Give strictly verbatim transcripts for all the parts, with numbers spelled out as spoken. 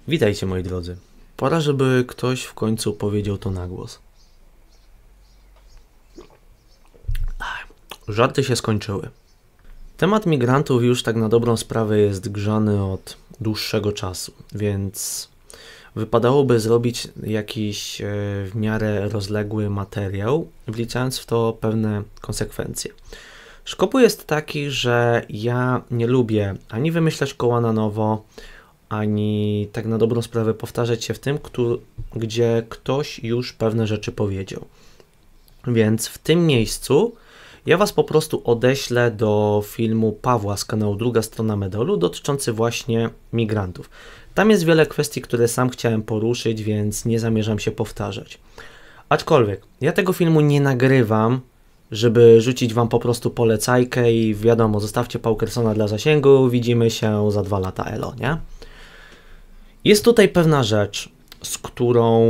Witajcie moi drodzy. Pora, żeby ktoś w końcu powiedział to na głos. Ach, żarty się skończyły. Temat migrantów już tak na dobrą sprawę jest grzany od dłuższego czasu, więc wypadałoby zrobić jakiś e, w miarę rozległy materiał, wliczając w to pewne konsekwencje. Szkopuł jest taki, że ja nie lubię ani wymyślać koła na nowo, ani tak na dobrą sprawę powtarzać się w tym, który, gdzie ktoś już pewne rzeczy powiedział. Więc w tym miejscu ja Was po prostu odeślę do filmu Pawła z kanału Druga Strona Medalu dotyczący właśnie migrantów. Tam jest wiele kwestii, które sam chciałem poruszyć, więc nie zamierzam się powtarzać. Aczkolwiek ja tego filmu nie nagrywam, żeby rzucić Wam po prostu polecajkę i wiadomo, zostawcie Paukersona dla zasięgu, widzimy się za dwa lata elo, nie? Jest tutaj pewna rzecz, z którą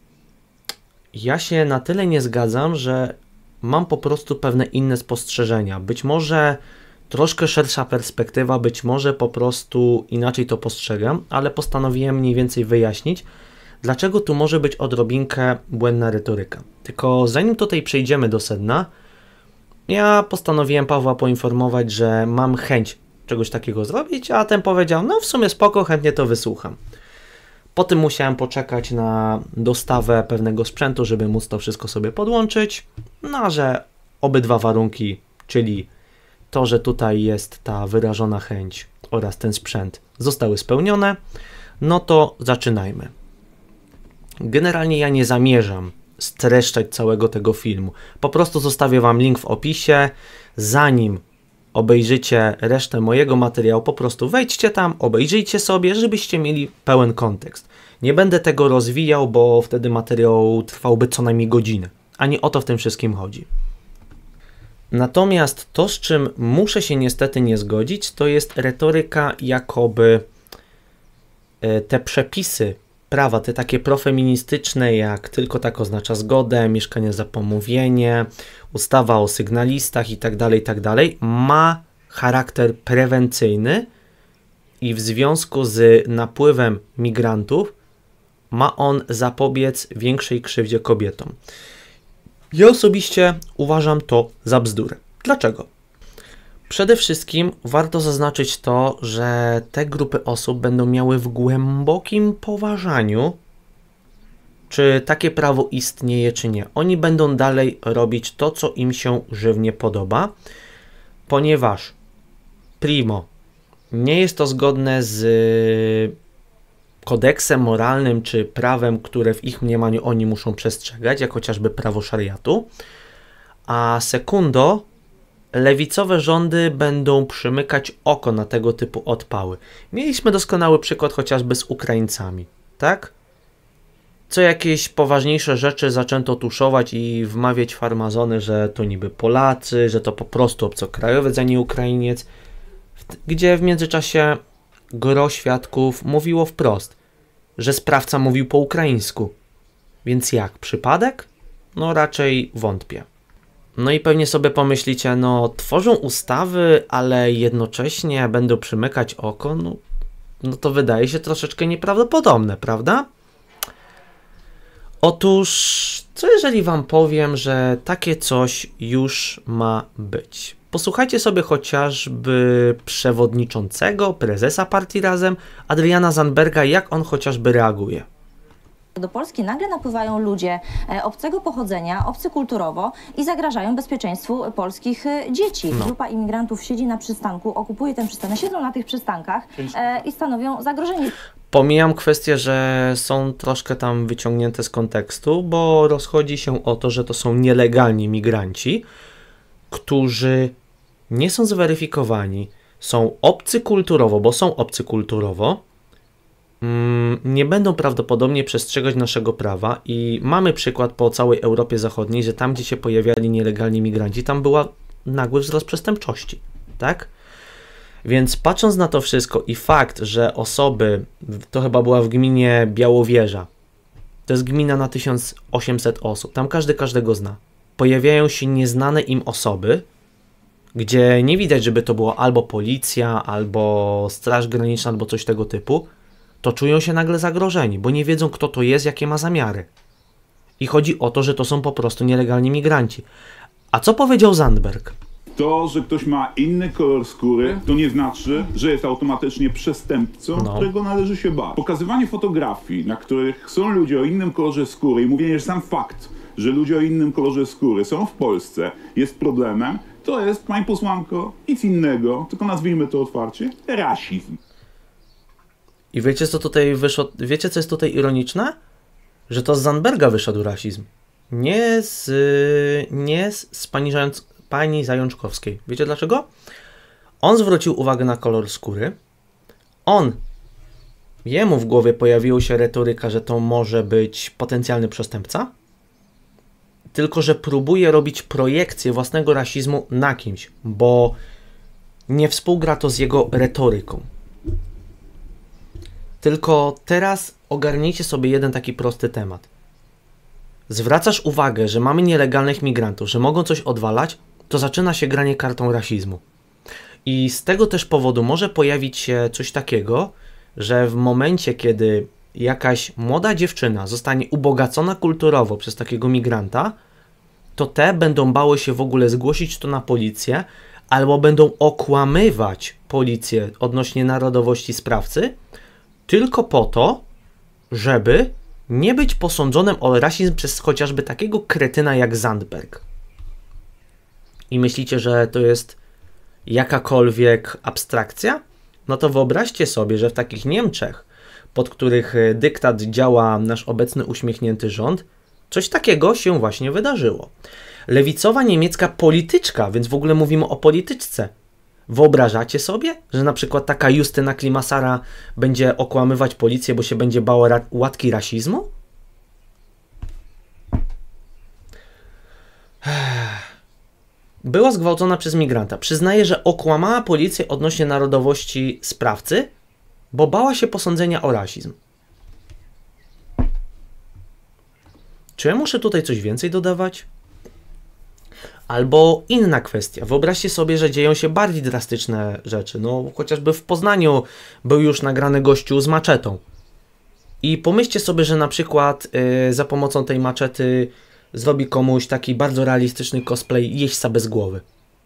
ja się na tyle nie zgadzam, że mam po prostu pewne inne spostrzeżenia. Być może troszkę szersza perspektywa, być może po prostu inaczej to postrzegam, ale postanowiłem mniej więcej wyjaśnić, dlaczego tu może być odrobinkę błędna retoryka. Tylko zanim tutaj przejdziemy do sedna, ja postanowiłem Pawła poinformować, że mam chęć czegoś takiego zrobić, a ten powiedział, no w sumie spoko, chętnie to wysłucham. Po tym musiałem poczekać na dostawę pewnego sprzętu, żeby móc to wszystko sobie podłączyć. No, że obydwa warunki, czyli to, że tutaj jest ta wyrażona chęć oraz ten sprzęt zostały spełnione, no to zaczynajmy. Generalnie ja nie zamierzam streszczać całego tego filmu. Po prostu zostawię Wam link w opisie. Zanim obejrzycie resztę mojego materiału, po prostu wejdźcie tam, obejrzyjcie sobie, żebyście mieli pełen kontekst. Nie będę tego rozwijał, bo wtedy materiał trwałby co najmniej godzinę, a nie o to w tym wszystkim chodzi. Natomiast to, z czym muszę się niestety nie zgodzić, to jest retoryka, jakoby te przepisy prawa, te takie profeministyczne, jak tylko tak oznacza zgodę, mieszkanie za pomówienie, ustawa o sygnalistach itd., itd., ma charakter prewencyjny i w związku z napływem migrantów ma on zapobiec większej krzywdzie kobietom. Ja osobiście uważam to za bzdurę. Dlaczego? Przede wszystkim warto zaznaczyć to, że te grupy osób będą miały w głębokim poważaniu, czy takie prawo istnieje, czy nie. Oni będą dalej robić to, co im się żywnie podoba, ponieważ primo, nie jest to zgodne z kodeksem moralnym, czy prawem, które w ich mniemaniu oni muszą przestrzegać, jak chociażby prawo szariatu, a sekundo, lewicowe rządy będą przymykać oko na tego typu odpały. Mieliśmy doskonały przykład chociażby z Ukraińcami, tak? Co jakieś poważniejsze rzeczy zaczęto tuszować i wmawiać farmazony, że to niby Polacy, że to po prostu obcokrajowiec, a nie Ukrainiec, gdzie w międzyczasie gro świadków mówiło wprost, że sprawca mówił po ukraińsku. Więc jak? Przypadek? No raczej wątpię. No i pewnie sobie pomyślicie, no tworzą ustawy, ale jednocześnie będą przymykać oko, no, no to wydaje się troszeczkę nieprawdopodobne, prawda? Otóż, co jeżeli Wam powiem, że takie coś już ma być? Posłuchajcie sobie chociażby przewodniczącego, prezesa partii Razem, Adriana Zandberga, jak on chociażby reaguje. Do Polski nagle napływają ludzie obcego pochodzenia, obcy kulturowo i zagrażają bezpieczeństwu polskich dzieci. No. Grupa imigrantów siedzi na przystanku, okupuje ten przystanek, siedzą na tych przystankach e, i stanowią zagrożenie. Pomijam kwestię, że są troszkę tam wyciągnięte z kontekstu, bo rozchodzi się o to, że to są nielegalni migranci, którzy nie są zweryfikowani, są obcy kulturowo, bo są obcy kulturowo, nie będą prawdopodobnie przestrzegać naszego prawa i mamy przykład po całej Europie Zachodniej, że tam, gdzie się pojawiali nielegalni migranci, tam była nagły wzrost przestępczości, tak? Więc patrząc na to wszystko i fakt, że osoby, to chyba była w gminie Białowieża, to jest gmina na tysiąc osiemset osób, tam każdy każdego zna, pojawiają się nieznane im osoby, gdzie nie widać, żeby to była albo policja, albo Straż Graniczna, albo coś tego typu, to czują się nagle zagrożeni, bo nie wiedzą, kto to jest, jakie ma zamiary. I chodzi o to, że to są po prostu nielegalni migranci. A co powiedział Zandberg? To, że ktoś ma inny kolor skóry, to nie znaczy, że jest automatycznie przestępcą, No. którego należy się bać. Pokazywanie fotografii, na których są ludzie o innym kolorze skóry i mówienie, że sam fakt, że ludzie o innym kolorze skóry są w Polsce, jest problemem, to jest, pani posłanko, nic innego, tylko nazwijmy to otwarcie, rasizm. I wiecie, co tutaj wyszło? Wiecie, co jest tutaj ironiczne? Że to z Zandberga wyszedł rasizm. Nie z, nie z, z pani, Zając, pani Zajączkowskiej. Wiecie dlaczego? On zwrócił uwagę na kolor skóry. On, jemu w głowie pojawiła się retoryka, że to może być potencjalny przestępca. Tylko że próbuje robić projekcję własnego rasizmu na kimś, bo nie współgra to z jego retoryką. Tylko teraz ogarnijcie sobie jeden taki prosty temat. Zwracasz uwagę, że mamy nielegalnych migrantów, że mogą coś odwalać, to zaczyna się granie kartą rasizmu. I z tego też powodu może pojawić się coś takiego, że w momencie, kiedy jakaś młoda dziewczyna zostanie ubogacona kulturowo przez takiego migranta, to te będą bały się w ogóle zgłosić to na policję, albo będą okłamywać policję odnośnie narodowości sprawcy, tylko po to, żeby nie być posądzonym o rasizm przez chociażby takiego kretyna jak Zandberg. I myślicie, że to jest jakakolwiek abstrakcja? No to wyobraźcie sobie, że w takich Niemczech, pod których dyktat działa nasz obecny uśmiechnięty rząd, coś takiego się właśnie wydarzyło. Lewicowa niemiecka polityczka, więc w ogóle mówimy o polityczce. Wyobrażacie sobie, że na przykład taka Justyna Klimasara będzie okłamywać policję, bo się będzie bała ra- łatki rasizmu? Była zgwałcona przez migranta. Przyznaje, że okłamała policję odnośnie narodowości sprawcy, bo bała się posądzenia o rasizm. Czy ja muszę tutaj coś więcej dodawać? Albo inna kwestia. Wyobraźcie sobie, że dzieją się bardziej drastyczne rzeczy. No, chociażby w Poznaniu był już nagrany gościu z maczetą. I pomyślcie sobie, że na przykład yy, za pomocą tej maczety zrobi komuś taki bardzo realistyczny cosplay jeźdźca bez głowy.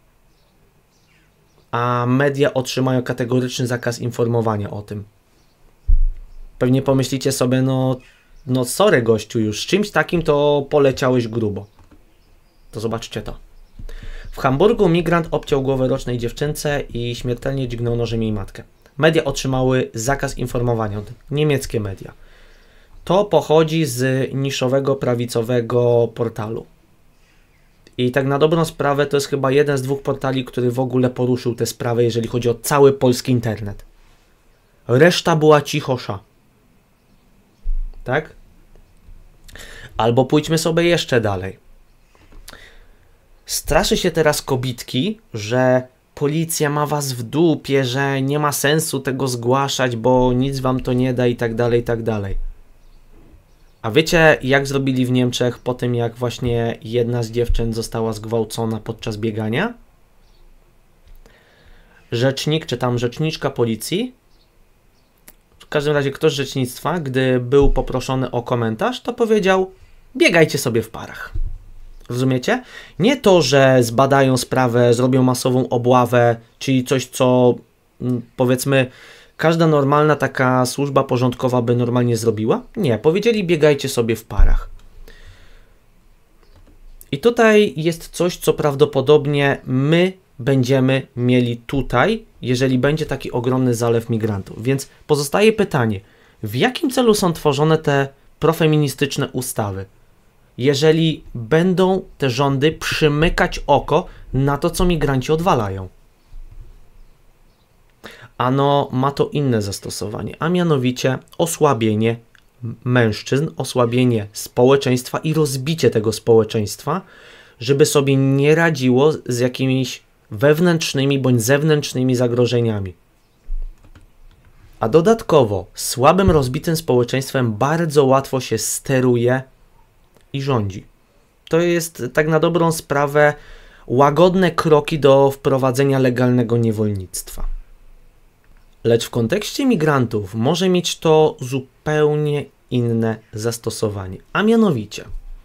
A media otrzymają kategoryczny zakaz informowania o tym. Pewnie pomyślicie sobie, no, no sorry gościu, już z czymś takim to poleciałeś grubo. To zobaczcie to. W Hamburgu migrant obciął głowę rocznej dziewczynce i śmiertelnie dźgnął nożem jej matkę. Media otrzymały zakaz informowania o tym. Niemieckie media. To pochodzi z niszowego, prawicowego portalu. I tak na dobrą sprawę to jest chyba jeden z dwóch portali, który w ogóle poruszył tę sprawę, jeżeli chodzi o cały polski internet. Reszta była cichosza. Tak? Albo pójdźmy sobie jeszcze dalej. Straszy się teraz kobitki, że policja ma was w dupie, że nie ma sensu tego zgłaszać, bo nic wam to nie da i tak dalej, i tak dalej. A wiecie, jak zrobili w Niemczech po tym, jak właśnie jedna z dziewczyn została zgwałcona podczas biegania? Rzecznik, czy tam rzeczniczka policji, w każdym razie ktoś z rzecznictwa, gdy był poproszony o komentarz, to powiedział: biegajcie sobie w parach. Rozumiecie? Nie to, że zbadają sprawę, zrobią masową obławę, czyli coś, co powiedzmy każda normalna taka służba porządkowa by normalnie zrobiła. Nie, powiedzieli: biegajcie sobie w parach. I tutaj jest coś, co prawdopodobnie my będziemy mieli tutaj, jeżeli będzie taki ogromny zalew migrantów. Więc pozostaje pytanie, w jakim celu są tworzone te profeministyczne ustawy? Jeżeli będą te rządy przymykać oko na to, co migranci odwalają. Ano ma to inne zastosowanie, a mianowicie osłabienie mężczyzn, osłabienie społeczeństwa i rozbicie tego społeczeństwa, żeby sobie nie radziło z jakimiś wewnętrznymi bądź zewnętrznymi zagrożeniami. A dodatkowo słabym, rozbitym społeczeństwem bardzo łatwo się steruje i rządzi. To jest tak na dobrą sprawę łagodne kroki do wprowadzenia legalnego niewolnictwa. Lecz w kontekście migrantów może mieć to zupełnie inne zastosowanie, a mianowicie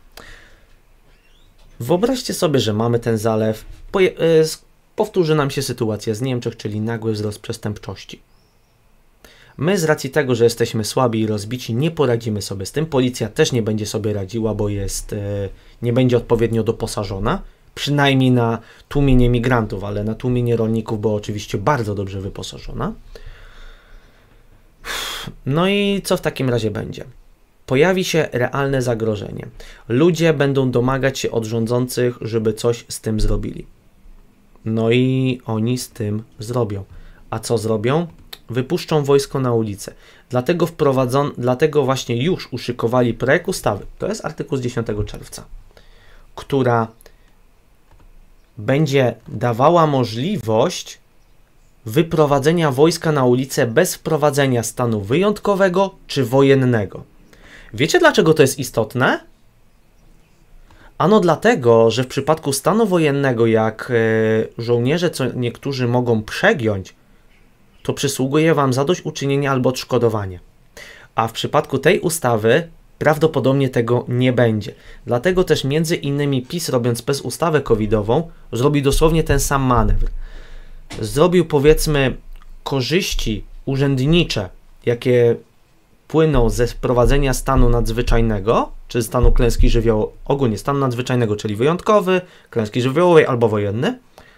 wyobraźcie sobie, że mamy ten zalew, powtórzy nam się sytuacja z Niemczech, czyli nagły wzrost przestępczości. My z racji tego, że jesteśmy słabi i rozbici, nie poradzimy sobie z tym. Policja też nie będzie sobie radziła, bo jest, nie będzie odpowiednio doposażona, przynajmniej na tłumienie migrantów, ale na tłumienie rolników była oczywiście bardzo dobrze wyposażona. No i co w takim razie będzie? Pojawi się realne zagrożenie. Ludzie będą domagać się od rządzących, żeby coś z tym zrobili. No i oni z tym zrobią. A co zrobią? Wypuszczą wojsko na ulicę. Dlatego wprowadzon, dlatego właśnie już uszykowali projekt ustawy, to jest artykuł z dziesiątego czerwca, która będzie dawała możliwość wyprowadzenia wojska na ulicę bez wprowadzenia stanu wyjątkowego czy wojennego. Wiecie, dlaczego to jest istotne? Ano dlatego, że w przypadku stanu wojennego, jak e, żołnierze co niektórzy mogą przegiąć, to przysługuje wam zadośćuczynienie albo odszkodowanie. A w przypadku tej ustawy prawdopodobnie tego nie będzie. Dlatego też między innymi PiS, robiąc specustawę covidową, zrobił dosłownie ten sam manewr. Zrobił, powiedzmy, korzyści urzędnicze, jakie płyną ze wprowadzenia stanu nadzwyczajnego, czy stanu klęski żywiołowej, ogólnie stanu nadzwyczajnego, czyli wyjątkowy, klęski żywiołowej albo wojenny,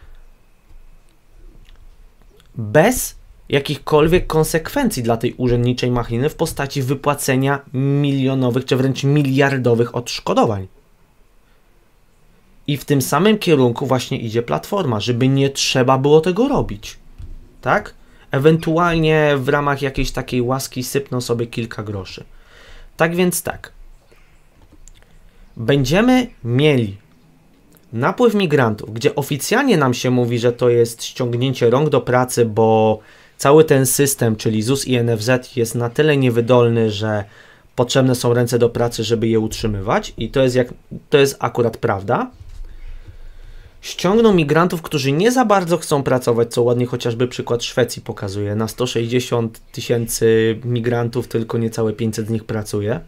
bez jakichkolwiek konsekwencji dla tej urzędniczej machiny w postaci wypłacenia milionowych czy wręcz miliardowych odszkodowań. I w tym samym kierunku właśnie idzie Platforma, żeby nie trzeba było tego robić. Tak? Ewentualnie w ramach jakiejś takiej łaski sypną sobie kilka groszy. Tak więc tak. Będziemy mieli napływ migrantów, gdzie oficjalnie nam się mówi, że to jest ściągnięcie rąk do pracy, bo cały ten system, czyli Z U S i N F Z, jest na tyle niewydolny, że potrzebne są ręce do pracy, żeby je utrzymywać, i to jest, jak, to jest akurat prawda. Ściągną migrantów, którzy nie za bardzo chcą pracować, co ładnie chociażby przykład Szwecji pokazuje. Na sto sześćdziesiąt tysięcy migrantów tylko niecałe pięćset z nich pracuje.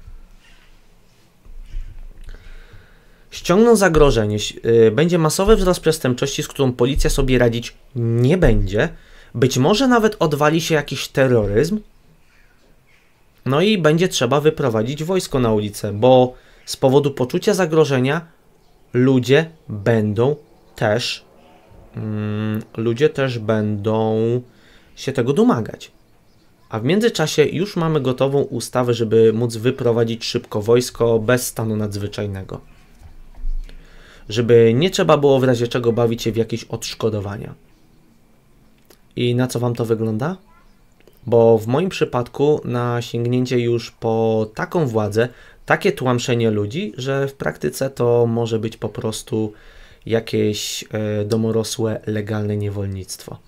Ściągną zagrożenie, będzie masowy wzrost przestępczości, z którą policja sobie radzić nie będzie. Być może nawet odwali się jakiś terroryzm. No i będzie trzeba wyprowadzić wojsko na ulicę, bo z powodu poczucia zagrożenia ludzie będą też mm, ludzie też będą się tego domagać. A w międzyczasie już mamy gotową ustawę, żeby móc wyprowadzić szybko wojsko bez stanu nadzwyczajnego. Żeby nie trzeba było w razie czego bawić się w jakieś odszkodowania. I na co wam to wygląda? Bo w moim przypadku na sięgnięcie już po taką władzę, takie tłamszenie ludzi, że w praktyce to może być po prostu jakieś e, domorosłe, legalne niewolnictwo.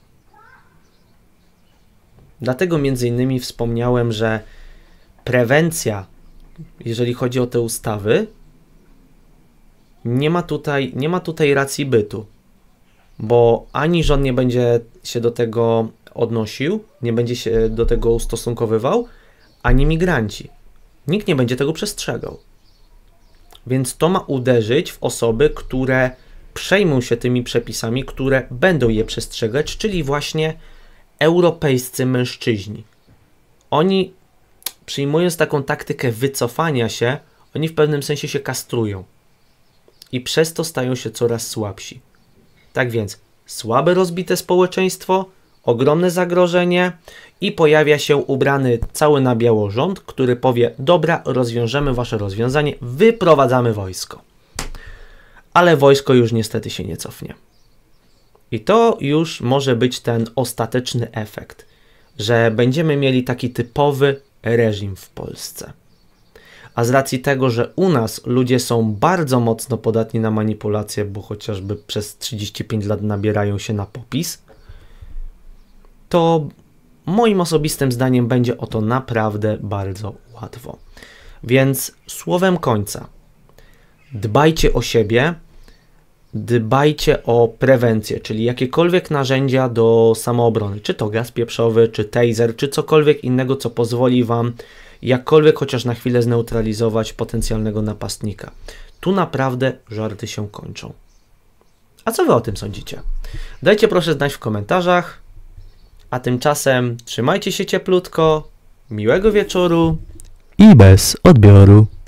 Dlatego między innymi wspomniałem, że prewencja, jeżeli chodzi o te ustawy, nie ma tutaj, nie ma tutaj racji bytu, bo ani rząd nie będzie się do tego odnosił, nie będzie się do tego ustosunkowywał, ani migranci. Nikt nie będzie tego przestrzegał. Więc to ma uderzyć w osoby, które przejmą się tymi przepisami, które będą je przestrzegać, czyli właśnie europejscy mężczyźni. Oni, przyjmując taką taktykę wycofania się, oni w pewnym sensie się kastrują. I przez to stają się coraz słabsi. Tak więc słabe, rozbite społeczeństwo, ogromne zagrożenie i pojawia się ubrany cały na biało rząd, który powie: dobra, rozwiążemy wasze rozwiązanie, wyprowadzamy wojsko. Ale wojsko już niestety się nie cofnie. I to już może być ten ostateczny efekt, że będziemy mieli taki typowy reżim w Polsce. A z racji tego, że u nas ludzie są bardzo mocno podatni na manipulacje, bo chociażby przez trzydzieści pięć lat nabierają się na popis, to moim osobistym zdaniem będzie o to naprawdę bardzo łatwo. Więc słowem końca, dbajcie o siebie, dbajcie o prewencję, czyli jakiekolwiek narzędzia do samoobrony, czy to gaz pieprzowy, czy taser, czy cokolwiek innego, co pozwoli Wam jakkolwiek chociaż na chwilę zneutralizować potencjalnego napastnika. Tu naprawdę żarty się kończą. A co Wy o tym sądzicie? Dajcie proszę znać w komentarzach, a tymczasem trzymajcie się cieplutko, miłego wieczoru i bez odbioru.